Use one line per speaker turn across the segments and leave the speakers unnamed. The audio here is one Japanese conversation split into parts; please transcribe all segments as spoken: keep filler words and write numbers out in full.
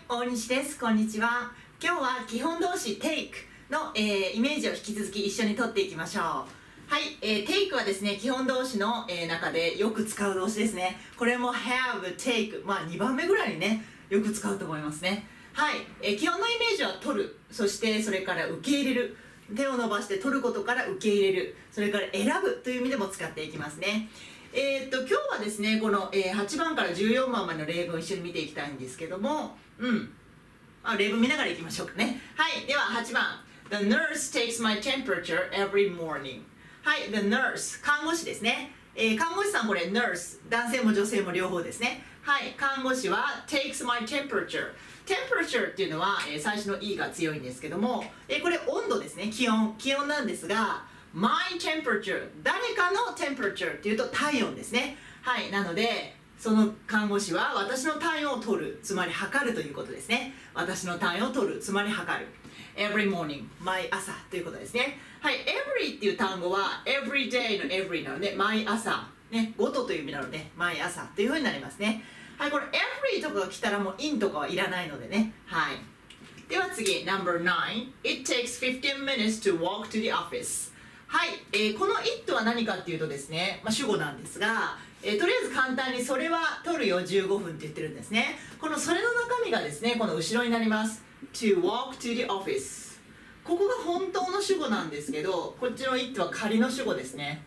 大西です。こんにちは。今日は基本動詞 take の、えー、イメージを引き続き一緒に取っていきましょう。はい、えー、take はですね、基本動詞の、えー、中でよく使う動詞ですね。これも have、take、まあにばんめぐらいにね、よく使うと思いますね。はい、えー、基本のイメージは取る、そしてそれから受け入れる。手を伸ばして取ることから受け入れる、それから選ぶという意味でも使っていきますね。えー、っと今日はですね、この、えー、はちばんからじゅうよんばんまでの例文を一緒に見ていきたいんですけども、うんあ例文見ながらいきましょうかね。はい、でははちばん The nurse takes my temperature every morning。 はい、The nurse 看護師ですね。えー、看護師さん、これ nurse 男性も女性も両方ですね。はい、看護師は takes my temperature。 temperature っていうのは、えー、最初の E が強いんですけども、えー、これ温度ですね。気温気温なんですが、 my temperature 誰かの temperature っていうと体温ですね。はい、なのでその看護師は私の体温を取る、つまり測るということですね。私の体温を取る、つまり測る。 every morning 毎朝ということですね。はい、every っていう単語は every day の every なので毎朝ね、ごとという意味なので毎朝というふうになりますね。はい、これ every とかが来たらもう in とかはいらないのでね。はい、では次 ナンバーナイン It takes fifteen minutes to walk to the office。 はい、えー、この it は何かっていうとですね、まあ、主語なんですが、えー、とりあえず簡単にそれは取るよじゅうごふんって言ってるんですね。このそれの中身がですね、この後ろになります。 to walk to the office。 ここが本当の主語なんですけど、こっちの it は仮の主語ですね。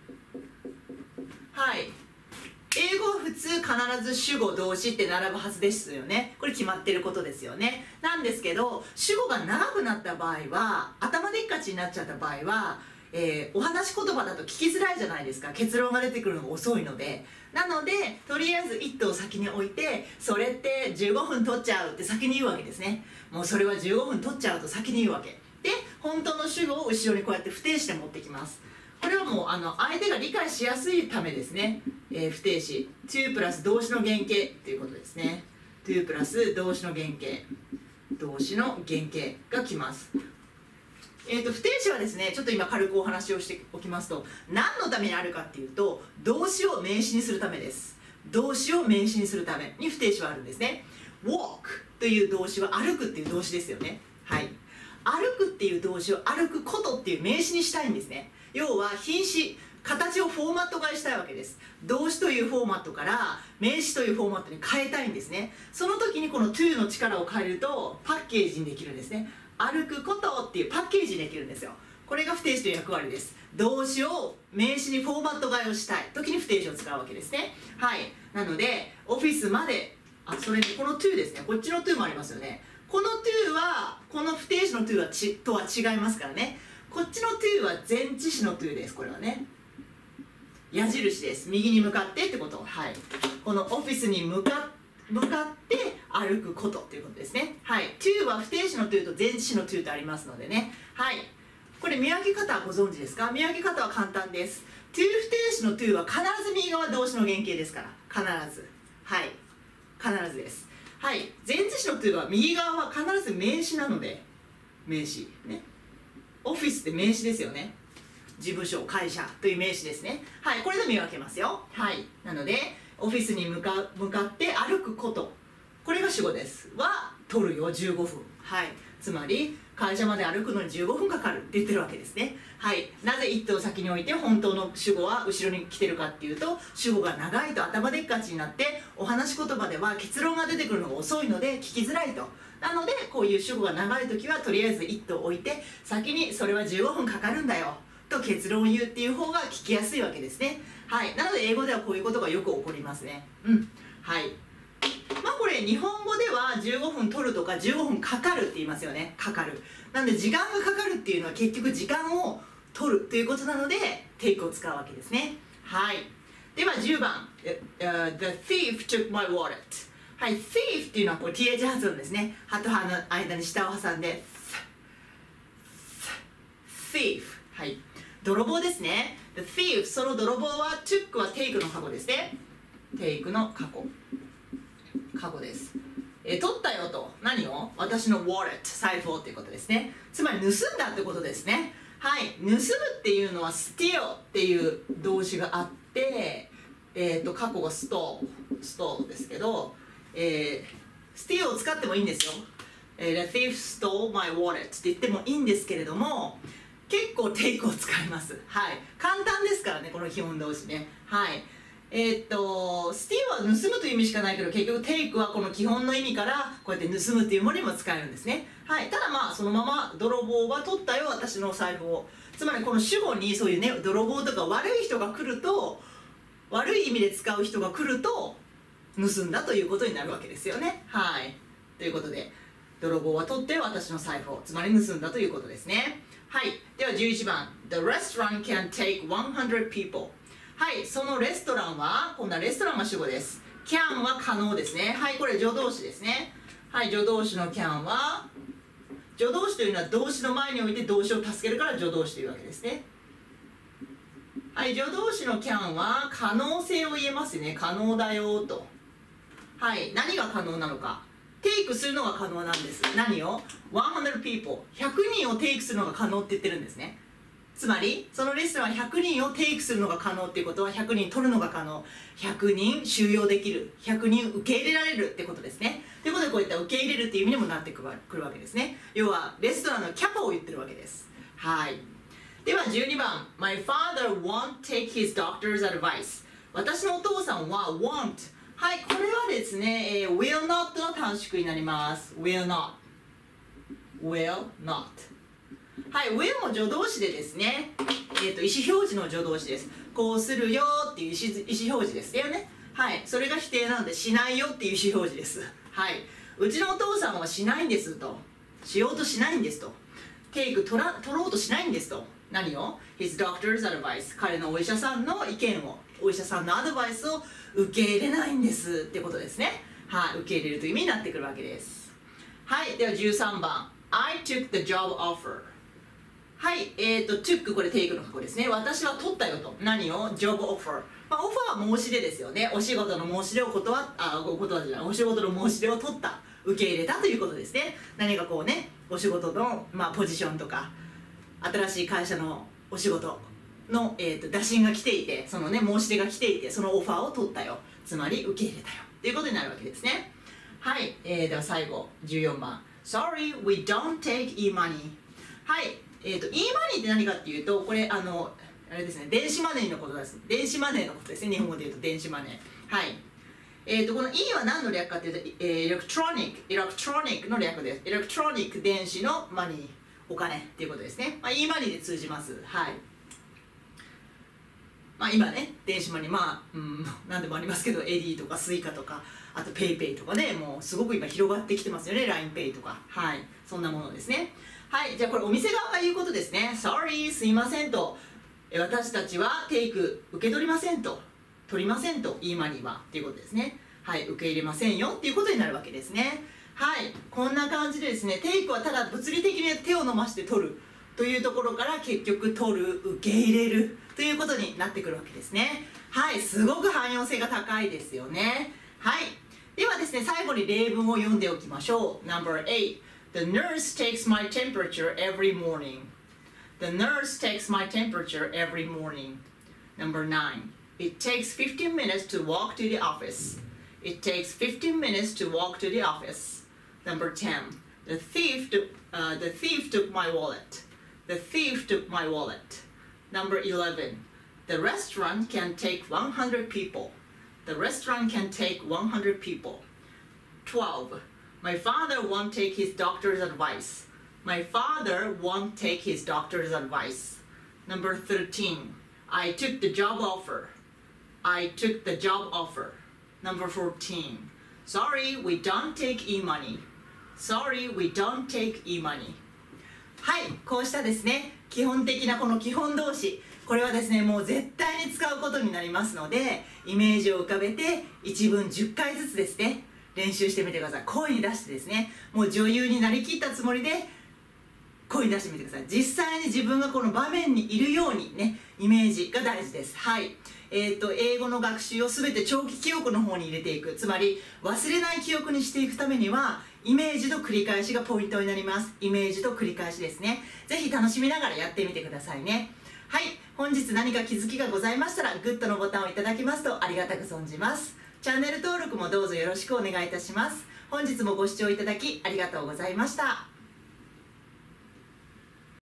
はい、英語は普通必ず主語動詞って並ぶはずですよね。これ決まってることですよね。なんですけど、主語が長くなった場合は、頭でっかちになっちゃった場合は、えー、お話し言葉だと聞きづらいじゃないですか。結論が出てくるのが遅いので。なのでとりあえず it を先に置いて、それってじゅうごふん取っちゃうって先に言うわけですね。もうそれはじゅうごふん取っちゃうと先に言うわけで、本当の主語を後ろにこうやって不定詞で持ってきます。これはもうあの相手が理解しやすいためですね。えー、不定詞 to プラス動詞の原型っていうことですね。to プラス動詞の原型、動詞の原型がきます。えー、と不定詞はですね、ちょっと今軽くお話をしておきますと、何のためにあるかっていうと、動詞を名詞にするためです。動詞を名詞にするために不定詞はあるんですね。 walk という動詞は歩くっていう動詞ですよね。はい、歩くっていう動詞を歩くことっていう名詞にしたいんですね。要は品詞、形をフォーマット替えしたいわけです。動詞というフォーマットから名詞というフォーマットに変えたいんですね。その時にこの to の力を変えるとパッケージにできるんですね。歩くことっていうパッケージにできるんですよ。これが不定詞という役割です。動詞を名詞にフォーマット替えをしたい時に不定詞を使うわけですね。はい、なのでオフィスまで、あ、それにこの to ですね。こっちの to もありますよね。この to はこの不定詞の to はちとは違いますからね。こっちの to は前置詞の to です。これはね、矢印です。右に向かってってこと。はい、このオフィスに向かって向かって歩くことということですね。はい、to は不定詞の to と前置詞の to とありますのでね。はい、これ見分け方はご存知ですか？見分け方は簡単です。to 不定詞の to は必ず右側動詞の原型ですから、必ず、はい、必ずです。はい、前置詞の to は右側は必ず名詞なので、名詞ね。オフィスって名詞ですよね。事務所、会社という名詞ですね。はい、これで見分けますよ。はい、なのでオフィスに向か向かって歩くこと、これが主語です。は取るよじゅうごふん。はい、つまり会社まで歩くのにじゅうごふんかかるって言ってるわけですね。はい、なぜ it を先に置いて本当の主語は後ろに来てるかっていうと、主語が長いと頭でっかちになってお話し言葉では結論が出てくるのが遅いので聞きづらいと。なのでこういう主語が長い時はとりあえず it を置いて先にそれはじゅうごふんかかるんだよと結論を言うっていう方が聞きやすいわけですね。はい、なので英語ではこういうことがよく起こりますね。うん、はい。まあこれ日本語ではじゅうごふん取るとかじゅうごふんかかるって言いますよね。かかる。なんで時間がかかるっていうのは結局時間を取るということなので take を使うわけですね。はい。ではじゅうばん、uh, The thief took my wallet。はい、thief っていうのはこれ th 発音ですね。歯と歯の間に下を挟んで thief。はい、泥棒ですね。The thief、 その泥棒は took は take の過去ですね。take の過去過去です。え取ったよと、何を？私の wallet、 財布をっていうことですね。つまり盗んだってことですね。はい、盗むっていうのは steal っていう動詞があって、えー、と過去が stole stole ですけど、えー、 steal を使ってもいいんですよ。えー、The thief stole my wallet って言ってもいいんですけれども、結構 take を使います。はい。簡単ですからね、この基本動詞ね。はい。えー、っと、steal は盗むという意味しかないけど、結局 take はこの基本の意味からこうやって盗むというものにも使えるんですね。はい。ただまあ、そのまま泥棒は取ったよ、私の財布を。つまりこの主語にそういうね、泥棒とか悪い人が来ると、悪い意味で使う人が来ると、盗んだということになるわけですよね。はい。ということで、泥棒は取って私の財布を、つまり盗んだということですね。はい。ではじゅういちばん。The restaurant can take one hundred people。はい。そのレストランは、今度はレストランが主語です。can は可能ですね。はい。これ助動詞ですね。はい。助動詞の can は、助動詞というのは動詞の前において動詞を助けるから助動詞というわけですね。はい。助動詞の can は可能性を言えますね。可能だよと。はい。何が可能なのか。テイクするのが可能なんです。何を ?ひゃく people。ひゃくにんをテイクするのが可能って言ってるんですね。つまり、そのレストランひゃくにんをテイクするのが可能っていうことは、ひゃくにん取るのが可能。ひゃくにん収容できる。ひゃくにん受け入れられるってことですね。ということで、こういった受け入れるっていう意味にもなってくるわけですね。要は、レストランのキャパを言ってるわけです。はい。では、じゅうにばん。My father won't take his doctor's advice。私のお父さんは won't。はい、これはですね、えー、will not の短縮になります。will not will not はい、will も助動詞でですね、えーと、意思表示の助動詞です。こうするよっていう意思、意思表示ですよね。はい、それが否定なので、しないよっていう意思表示です。はい、うちのお父さんはしないんですと。しようとしないんですと。テイク取ら取ろうとしないんですと。何を ?His doctor's advice。彼のお医者さんの意見を、お医者さんのアドバイスを受け入れないんですってことですね。はい、受け入れるという意味になってくるわけです。はい、ではじゅうさんばん。I took the job offer。はい、えーと、took これ take の過去ですね。私は取ったよと。何を ?job offer。まあ、オファーは申し出ですよね。お仕事の申し出を断っ、あ、お断りじゃない。お仕事の申し出を取った。受け入れたということですね。何かこうね、お仕事の、まあ、ポジションとか、新しい会社のお仕事の、えーと、打診が来ていて、そのね、申し出が来ていて、そのオファーを取ったよ。つまり、受け入れたよ。ということになるわけですね。はい、えー、では最後、じゅうよんばん。Sorry, we don't take e-money。はい、えーと、e-money って何かっていうと、これ、あの、あれですね、電子マネーのことです。電子マネーのことですね。日本語で言うと電子マネー。はい。えーと、この E は何の略かっていうと、えー、エレクトロニック、エレクトロニックの略です。エレクトロニック、電子のマニー、お金っていうことですね。まあ、e マニーで通じます。はい。まあ、今ね、電子マニー、まあ、うん、何でもありますけど、エディとかスイカとか、あと PayPay とかね、もうすごく今広がってきてますよね。ラインペイ とか。はい。そんなものですね。はい。じゃあこれお店側が言うことですね。Sorry, すいませんと。私たちはテイク受け取りませんと。取りませんと。e マニーは。っていうことですね。はい。受け入れませんよっていうことになるわけですね。はい。こんな感じでですね、テイクはただ物理的に手を伸ばして取るというところから結局取る、受け入れるということになってくるわけですね。はい。すごく汎用性が高いですよね。はい。ではですね、最後に例文を読んでおきましょう。ナンバーエイト。The nurse takes my temperature every morning. The nurse takes my temperature every morning. Number nine. It takes fifteen minutes to walk to the office. It takes fifteen minutes to walk to the office. Number ten. The thief took, uh, the thief took my wallet. The thief took my wallet. Number eleven. The restaurant can take one hundred people. The restaurant can take one hundred people. twelve. My father won't take his doctor's advice. My father won't take his doctor's advice. Number thirteen. I took the job offer. I took the job offer. Number fourteen. Sorry, we don't take e-money. Sorry, we don't take e-money. はい、こうしたですね、基本的なこの基本動詞、これはですね、もう絶対に使うことになりますので、イメージを浮かべて一文じゅっかいずつですね、練習してみてください。声に出してですね、もう女優になりきったつもりで声に出してみてください。実際に自分がこの場面にいるようにね、イメージが大事です。はい。えっと、英語の学習をすべて長期記憶の方に入れていく。つまり、忘れない記憶にしていくためには、イメージと繰り返しがポイントになります。イメージと繰り返しですね。ぜひ楽しみながらやってみてくださいね。はい。本日何か気づきがございましたら、グッドのボタンをいただきますとありがたく存じます。チャンネル登録もどうぞよろしくお願いいたします。 本日もご視聴いただきありがとうございました。